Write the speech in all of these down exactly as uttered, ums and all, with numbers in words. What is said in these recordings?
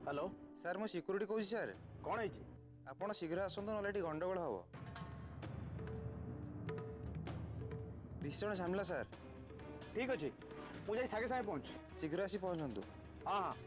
Hello sir मु security कहूँ sir कौन है आपण शीघ्र आसतु ना गंडगोल हम भीषण झमेला सर। ठीक अच्छे मुझे सागे सागे पहुँच शीघ्र आसी पहुँचतु। हाँ हाँ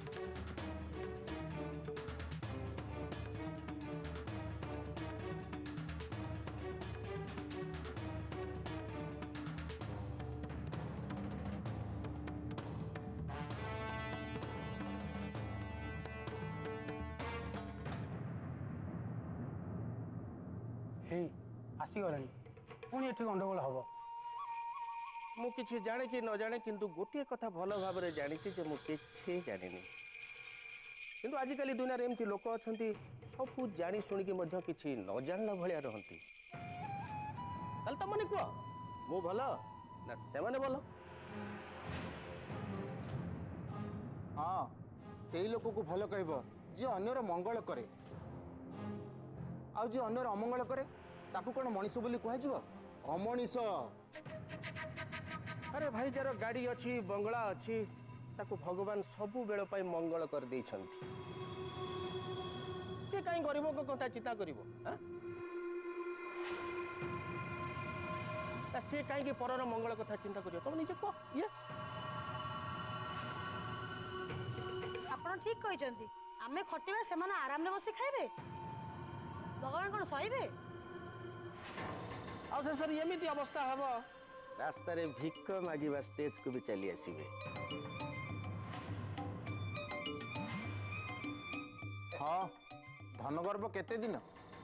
आसीगला पुणी एठी गंडगोल हम मु किसी जाने कि न जाने किंतु गोटे कथा भल भाव में जानी मु किसी जानी किंतु आजिकल दुनिया रे एमती लोक अच्छा सब जानी शुणिकी किसी न जानला भाया रहती तो मैंने कह मु भल ना से माने भल हाँ से लोक को भल कह जी अन्यर मंगल करे आ जी अन्यर अमंगल करे ताकू कौन मनीष बोली कह अमनीष। अरे भाई जार गाड़ी अच्छी बंगला अच्छी ताकू भगवान सबु बेल पाई मंगल कर दे से कहीं गरीब को कथा चिंता कर सी कहीं परर मंगल कथा चिंता कर तुम निजे कह ये आपण ठीक कहते आमे खटिबा से माने आराम रे बसी खाइबे भगवान कौन सहीबे आ सर एमती अवस्था हम रास्ता रे भिक मागिबा स्टेज को भी चली आसीबे। हाँ धन गर्भ केते दिन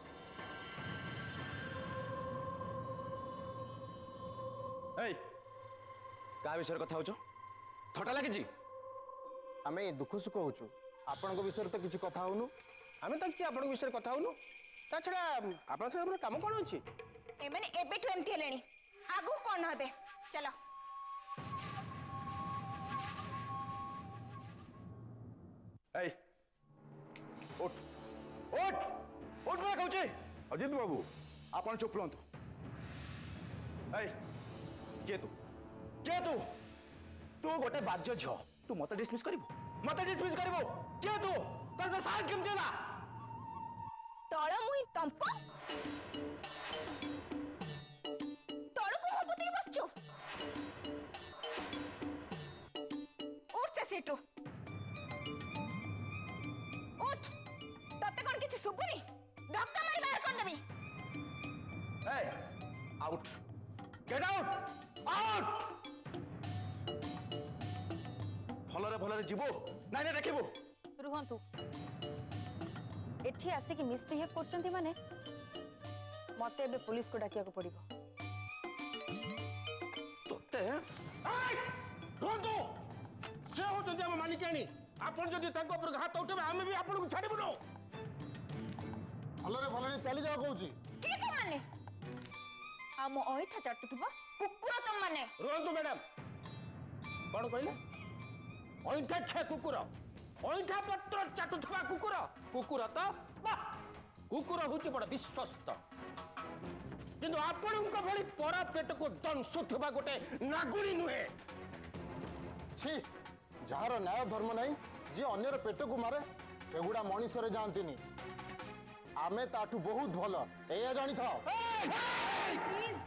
क्या विषय कथा होचो थटा लगी आमे दुख सुख होचु आपण विषय तो किसी कथा होनु आमे तो किसी आपण विषय कथा होनु ता छड़ा आपण से काम कोन अछि ए माने एबेठु एमती हेलेनी आगु कोन हेबे चलो ए उठ उठ उठ मैं कहूची अजित बाबू आपण चुप लंतु ए के तू के तू तू गोटे बाज्य झ तू मत डिसमिस करिवो मत डिसमिस करिवो के तू तर साहस केम जेला तळ मुई कंप तळ को हबुती बसचु उठ सेटू उठ तते कोन किछि सुबुनी धक्का मारी बाहर कर देबी ए आउट गेट आउट आउट भलरे भलरे जीवो नाइ ना देखिबो रुहंतु एठी आसी कि मिसबिहेव करचंती माने मते एबे पुलिस को डाकिया को पड़िबो तते ए रुहंतु से होचंती हम मालिकानी आपण जदी तांको ऊपर हाथ उठेबे हम भी आपण को छाड़िबो न भलरे भलरे चली जाओ कहूची की त माने हम ओइठा चटुथबा कुकुर त माने रुहंतु मैडम कोन कहले ओइठा खे कुकुर ओइठा पत्र चाटुथबा कुकुर कुकुर तो वाह कुकुर होची बड़ विश्वस्त किंतु आपणक भली परा पेट को दंशुथबा गोटे नागुरी नुहे छी जार न्याय धर्म नहीं जी अन्यर पेट को मारे एगुड़ा मनीषरे जानतीनी आमे ताठू बहुत भल एया जानी था प्लीज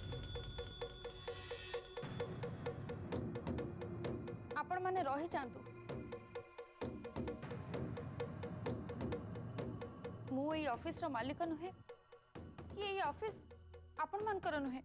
आपण माने रही जांतु मु ए ऑफिस रो मालिक नुहे कि ए ऑफिस आपण मानकर नुहे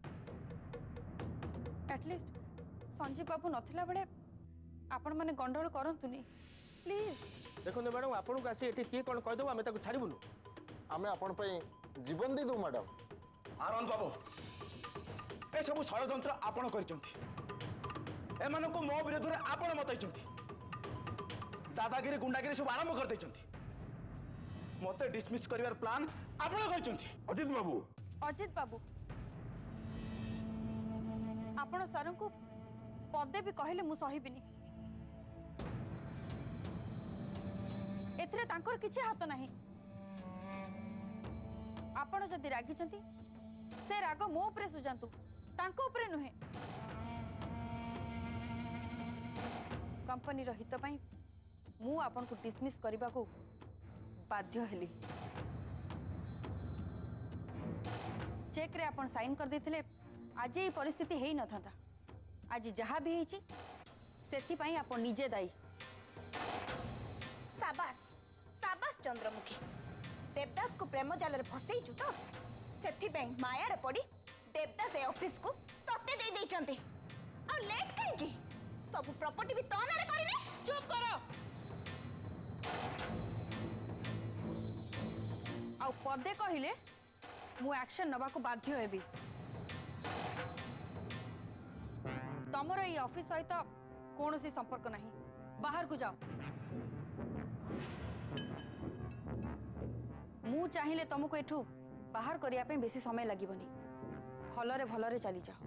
एटलीस्ट संजीव बाबू नथिला बेले आपण माने गंडोल करंतुनी प्लीज देखो मैडम आपन को आसी एठी के कोन कह दो आमे ताको छाड़िबुनु आमे आपण पई जीवन दे दो मैडम आनंद बाबू ए सब षड़यंत्र आपण करचंती एमान को मो विरोध रे आपण मतैचंती दादागिरी गुंडागिरी सब आरंभ कर दैचंती मते डिसमिस करिवार प्लान आपण करचंती अजित बाबू अजित बाबू आपण सर को पदे भी कहले मु सहीबिनी एथरे तांकर किछि हाथ नाही आपण जदि रागी चंती से राग मो ऊपर सुजांतु तांको ऊपर नुहे कंपनी रो हित पई मु आपन को डिसमिस करबा को बाध्य हेली। चेक रे आपन साइन कर देथिले आज ये परिस्थिति हेई न था। आज जहाँ भी हेची सेति पई आपन निजे दायी। साबास साबास चंद्रमुखी, देवदास को प्रेम जाल रे फसैचु तो सेति पई माया रे पड़ी देवदास ए ऑफिस को तत्ते दे देचंती। आ लेट काहे की सब प्रॉपर्टी भी तो नारे करिने। चुप करो। आ पदे कहिले मु एक्शन नबा को बाध्य हेबी। तमर ये ऑफिस सहित कौन सी संपर्क नहीं, बाहर को जाओ। मु चाहिए तुमको एठू बाहर करिया पे बेसी समय लागिबनी। भलरे भलरे चली जाओ।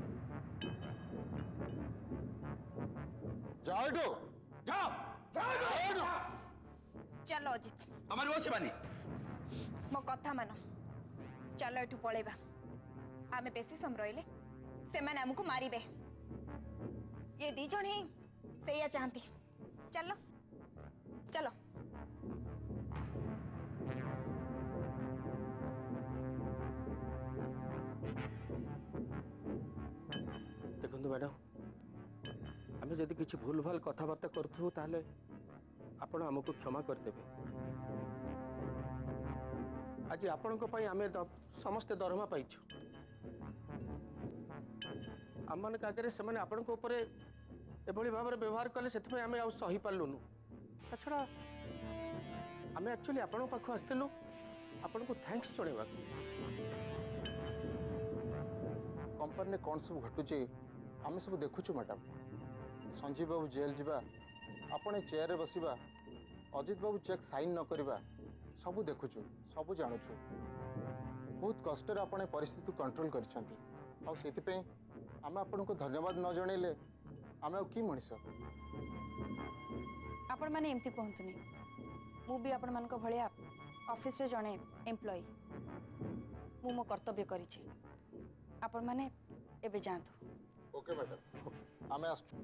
जाओ एठू, जाओ जाओ एठू। चलो अजित, हमारी ओर से बानी मो कथा मानो। चलो एठू पळेबा। आमे बेसी सम रहिले से माने हमको मारिबे। ये दी जण ही सेया चाहती। चलो चलो। देखो मैडम, आम जदि किसी भूल भाल कथबार्ता करूँ ताले आपण आमको क्षमा करदेवे। आज आपण आम समस्ते दरमा पाइछु। आम मान आगे से आपण एभली भाव व्यवहार कले से आम आ सही पार्लुनु। छड़ा आम एक्चुअली आपण पाख आसलु आपण को थैंक्स जणेबा। कंपनी में कौन सब घटुचे आम सब देखुचु मैडम। संजीव बाबू जेल जीवा, आपण चेयर रे बसिबा, अजित बाबू चेक साइन न करबा सब देखुचु, सब जानुचु। बहुत कष्ट रे आपण परिस्थिति कंट्रोल करछंती। आ सेति पे आम आपण को धन्यवाद न जणेले आम आ की मनीष। आपण माने एमती कहंतुनी। मु भी आपण मान को भलिया ऑफिस रे जणे एम्प्लॉय। मु मो कर्तव्य करिछि। आपण माने एबे जानतु। ओके मैडम, आम आसु।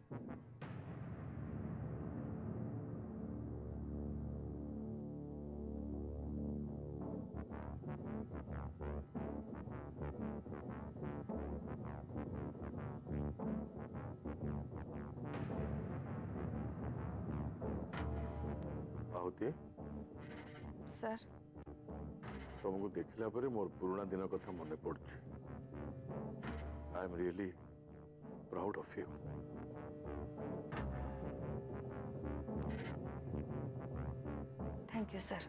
आहुति सर, तुमको देखला परे मोर पुराना दिन कथा मन पड़छ। I am really proud of you. Thank you sir.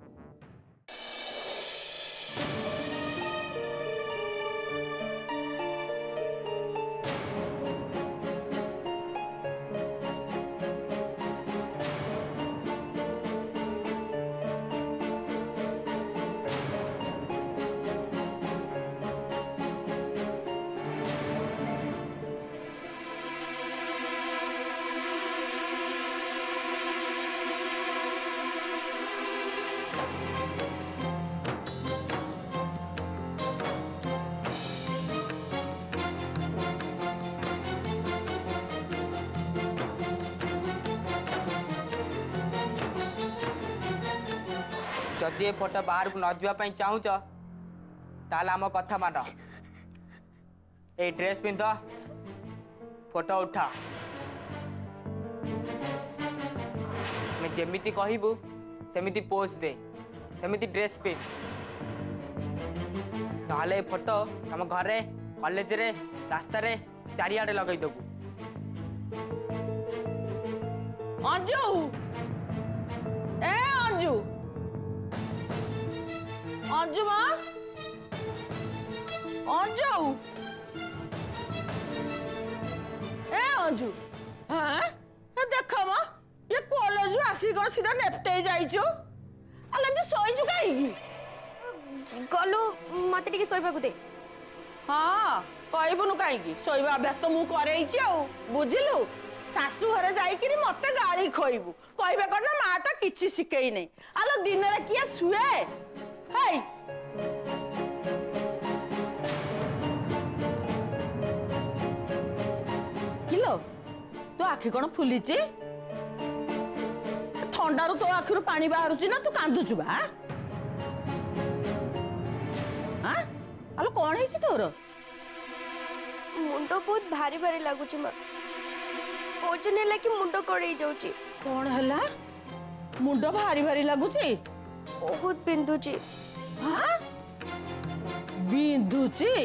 जदि फोटो बाहर को न जावाई चाहूच ताल आम कथा मान। ए ड्रेस पिंध, फोटो उठा। मैं जेमिति कहबू सेमिति पोज दे, सेमिति ड्रेस पिंध। ताले फोटो आम घरे, कॉलेज रे, रास्ता रे चारियाडे लगई देबू। अंजू, ए अंजू, अंजू माँ, अंजू, ए अंजू, हाँ देखा माँ ये कॉलेज आसी कौन सीधा नेपटे जाइचु। अले एमती सोइचु काईकी गलु मते टिके सोइबाकु दे। हाँ कहबुनु काईकी सोइबा अभ्यास तो मु करैछि आ बुझिलु। सासू घरे जाइकिरी मते गाली खोइबु कहबे करना माँ तो किछि सिखेई नै। आलो दिन रे किए सुए हेई किलो तो आखि कोन फुलिछि थंडारू तो आखिर पानी बाहरुची ना तू कांदुचु बा हां आलो कौन है तोर मुंड बहुत भारी भारी लगुच ओजन है कि मुंड कड़े जाउची कौन है मुंड भारी भारी लगुची बहुत बिंदुची हाँ बिंदुची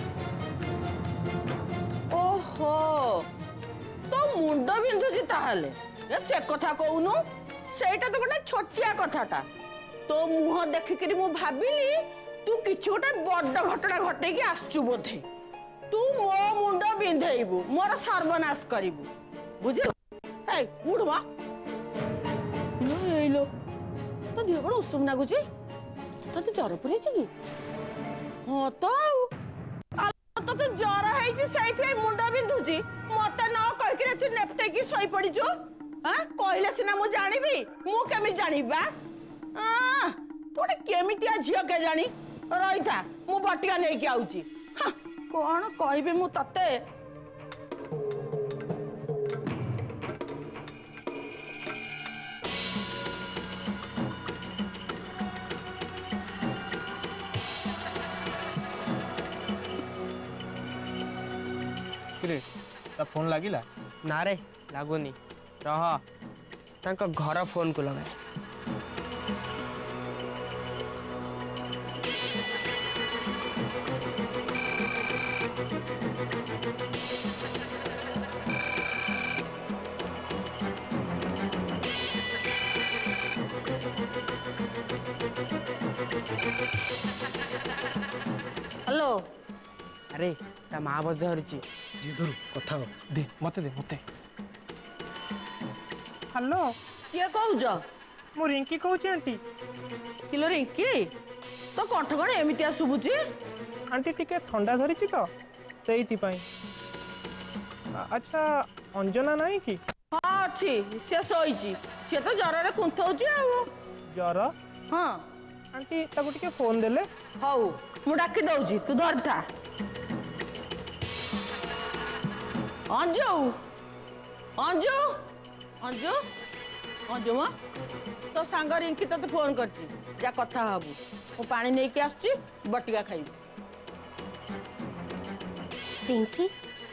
ओहो तो मुंड बिंदुची ताहले ये से कथा कहूनु सेटा तो गोटे छोटिया कथाटा तो मुह देखिकरी मु भाबिली तू किछि गोटे बड़ घटना घटेकी आसचु बोधे तू मो मुंड बिंधेबू मोर सर्वनाश करिबू बुझिलु ए उड़ मा लो ए लो तो देह बड़ उषुम नागुची तो तू जर पुरी छी की हां तो तो तो जर है जी सही मुंड बिंधुची मते न कह के तू नेपते की सोई पड़ी जो हां कहले सिना मु जानिबी मु केमि जानिबा आ तोटे केमितिया झियो के जानी रही था मु बटिया नहीं के आउची हां कोन कहबे मु तते फोन लगिला ना रे लागुनी रह तांको घर फोन को लगाए हेलो अरे ता माँ बोध धरुची जी धरू कथा हो दे मते दे मते हेलो किए कहूज मु रिंकी कहूची आंटी किलो रिंकी तो कंठ कण एमितिया शुभुची आंटी टिके ठंडा धरिची तो सेइति पई अच्छा अंजना नहीं कि हाँ अच्छी से सोईची से तो जर रे कुंथौची आ जर हाँ आंटी ताको टिके फोन देले हौ मु डाकी दउची तू धरता अंजू अंजू अंजू अंजू मां तो सांग रिंकी तते फोन करची जा कथा हबू मु पानी नै के आछी बटिका खाइबी Rinki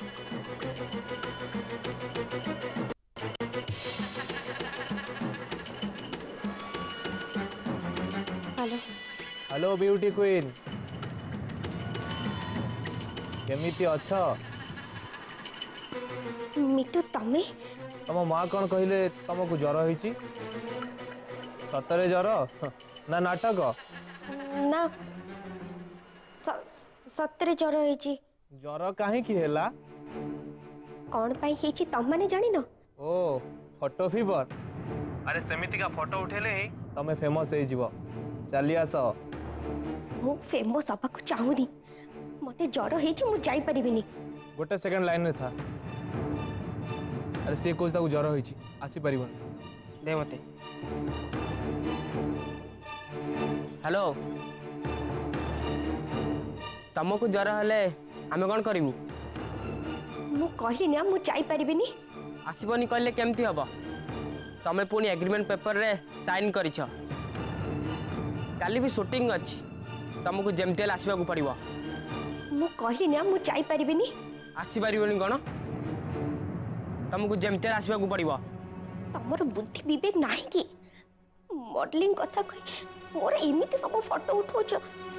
hello hello beauty queen केमिति अच्छा मिटू तमे तम माँ कौन कहले तुमको ज्वर होइची सतरे ज्वर ना नाटक ना सतरे ज्वर होइची ज्वर काहे की हैला कौन पाई हेची तम माने जानि न ओ फोटो फीवर अरे सेमिति का फोटो उठेले ही तमे फेमस हे जीवो चली आस मु फेमस हबा को चाहुनी मते ज्वर हेची मु जाई परिबिनी गोटे सेकंड लाइन में था अरे से कोच ताको ज्वर होइची आसी परिबन दे मते हेलो तुमको ज्वर हेले आमे कोन करिमु मु कहली ना मु जाई परिबिनी आसीबनी कहले केमती हबो तमे पुनी एग्रीमेंट पेपर रे साइन करिछ काली भी शूटिंग अछि तुमको जेमतेल आसीबा को पड़िबो मु कहली ना मु जाई परिबिनी आसी परिबनी कोन तुमको जेमतेल आसीबा को पड़िबो तमर बुद्धि विवेक नाही कि मॉडलिंग कथा कहि मोर एमिति सब फोटो उठोछ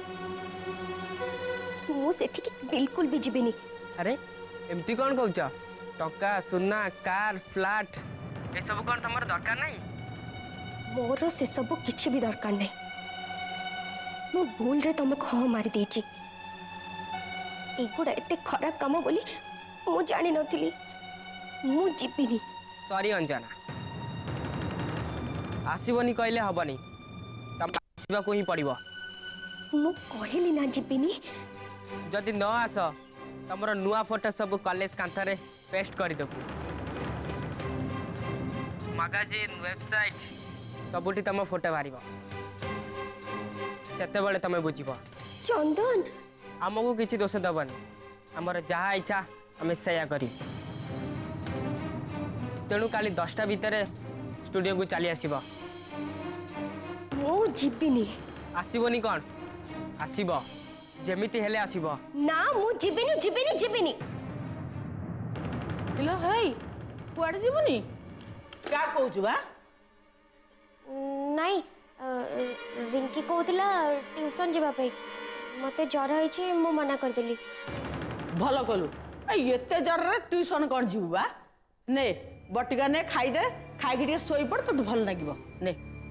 मु सेठी कि बिल्कुल भी जिबिनी अरे एमती कोन कहउछ टका सोना कार फ्लैट ए सब कोन तमर दरकार नहीं मोर से सब किछि भी दरकार नहीं मु भूल रे तुमको हाँ मारी देची एगुड़ा एते खराब काम बोली मु जानि नथिली मु जिबिनी सॉरी अंजना आसीबनी कहले हबनी तम आसीबा को ही पड़िबो मु कहली ना जिबिनी जदि न आस तमरो नुआ फोटो सब कॉलेज कांथरे पेस्ट करि देबु मैगजीन वेबसाइट सबुठी तम फोटो बारिबो सेते बेले तमे बुझिबो चंदन हमको किछि दोष दबनी हमर जहा इच्छा हमें सया करी तेणु काली दसटा भितर स्टूडियो को चली आसीबो ଯିବିନି। ଆସିବନି କ'ଣ ଆସିବ ଯେମିତି ହେଲେ ଆସିବ। ନା ମୁଁ ଯିବିନି ଯିବିନି ଯିବିନି। ହେଲୋ ହେଇ କୁଆଡ଼େ ଯିବୁନି କାହା କହୁଛୁ ବା? ନାଇଁ रिंकी कहूला ट्यूशन जावाई मत ज्वर होती मु मना करदेली। भल कलु एते ज्वर ट्यूशन कौन जीवु बा ने बटिका ने खाईदे खाई शोई पड़ तो भल लगे ने।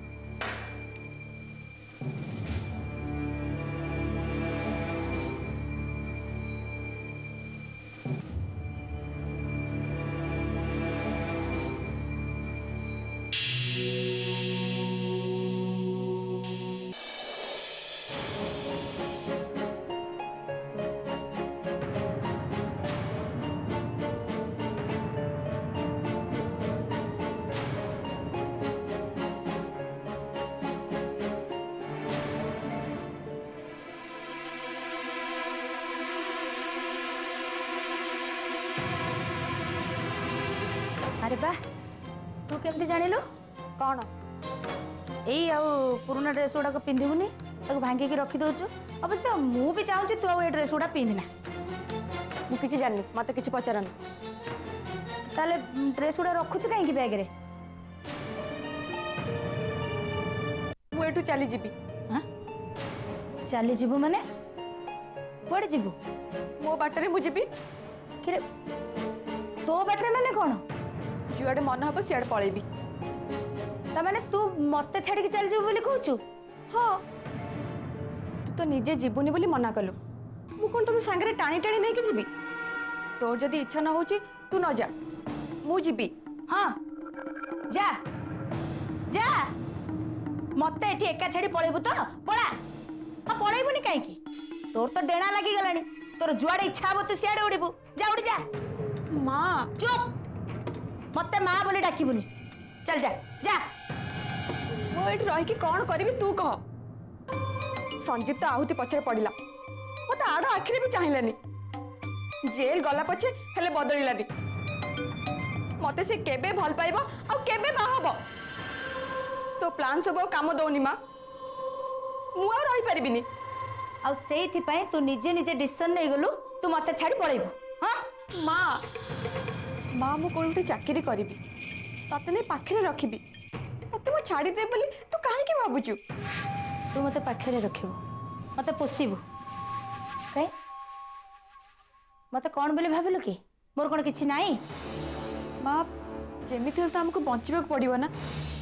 अरे बा तू केमती जानिलु कौन एई आउ पुराना ड्रेस गुड़ाक पिंधिबुनी ताको भांगी की रखी दउछु। अवश्य मु भी चाहूची तू आ ड्रेस गुड़ा पिंधना। मु किछि जाननी मते किछि पचारन ताले ड्रेस गुड़ा रखुछु काहे की बैग रे? मु एठू चली जीबी। हां चली जीबू माने कोड़े जीबू? मो बाटरे मु जीबी। किरे तो बाटरे माने कोन? जुआडे मन हम सियाडे पळेबी। ता माने तू मते छाड़ी के चल जीबू बोली कहूछु? हाँ तू तो निजे जीवनी बोली मना कलु मु कौन तो सांगरे टाणी टाणी नहीं कि जीबी? तोर जदी इच्छा न होची तू न जा मु जीबी। हाँ जा जा मते एठी एका छाड़ी पळेबू तो पळा। आ पळेबुनी काहे की तोर तो डेणा लागी गलानी तोर जुआडे इच्छा हो तू सियाडे उड़ीबू जा उड़ी जा। मां चुप मते मां बोली डाकीबुनी चल जा जा। मु एठी रही कि कौन करिबी तू कह। संजीव तो आहुति पछरे पड़िला मत आड़ आखिरे भी चाहिलानी जेल गला पछे हेले बदलिलानी मते से केबे भल पाइबो आ केबे बाहबो तो प्लान सब काम दउनी मां मु आ रही परिबिनी। आ सेइथि पय तू निजे निजे डिसीजन नै गलु तू मते छाड़ी पळेबू। हां मां मां मु कोनटी चाकरी करिबी तते नै पाखरे रखिबी तते मु छाड़ी दे बोली तू काहे के भाबुचु? तू मते पाखरे रखिबू मते पोसीबू काहे मते कौन बोली भाबिलु कि मोर कोन किछि नाही? मां जेमिति हल त हमको बंचिबक पड़िबो ना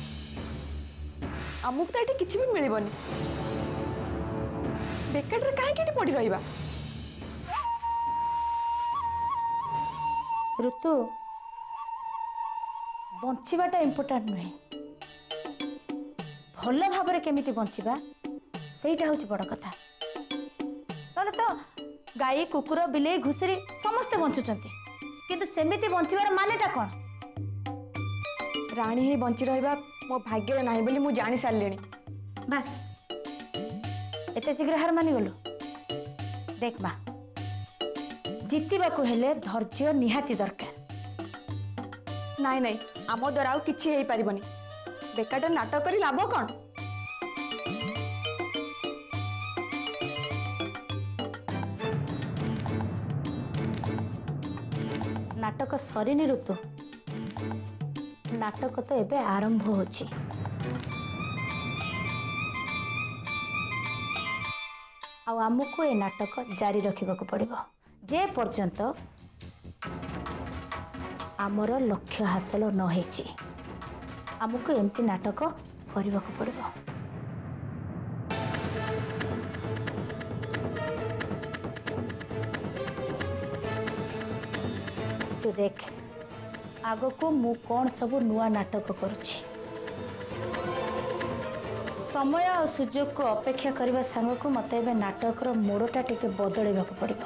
हमको तो एठी किछि भी मिलिबोनी बेकेट रे काहे केटी पड़ी रहिबा? ऋतु बंचिबाटा इम्पोर्टेंट नुहे भल भाव केमिति बंचिबा सेटा हूँ बड़ कथा। ना तो गाई कुकुर बिले घुसरी समस्ते बंचुचंती किंतु सेमिति बंचिबार मानेटा कौन? राणी ही बंची रहिबा मो भाग्य नाही बोली मु जानि सारलेनी। बस एते शीघ्र हार मानि गलु? देख मा जितिबाकू हेले धैर्य निहाती दरकार। नाई नाई आम द्वारा आउ किछि हेई परिबनी बेकाटा नाटक करी लाभ कौन? नाटक सरीनी ऋतु नाटक तो एबे आरंभ होची। आ आमको ए नाटक जारी रखिबाकू पड़िबो जे पर्यंत आमर लक्ष्य हासिल न होईची। आमको एमती नाटक करबाकू पड़िबो। तू देख आग को मु कौन सब नुआ नाटक करुछि। समय और सुजोग को अपेक्षा करने सांग को मत ए नाटक मोड़टा टिके बदलवा पड़ो।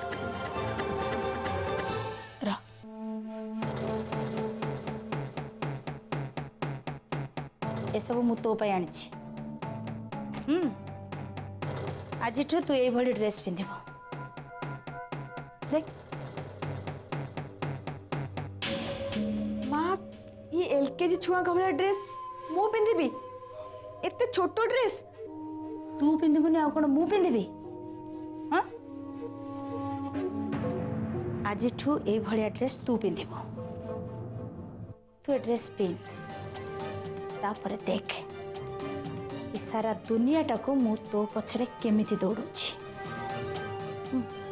एसबू मु तो आनी हम्म आज तू ये ड्रेस पिंधिब देख। माँ ये एलकेजी छुआ का भाया ड्रेस मु पिंधिबी एते छोटो ड्रेस तू पिंधिबुनी आ कोन मु पिंधिबी हां आज ठू ए भलिया ड्रेस तू पिंधिबो तू ए ड्रेस पिंध तापर देख ई सारा दुनिया टाको मु तो पछरे केमिति दौड़ुछि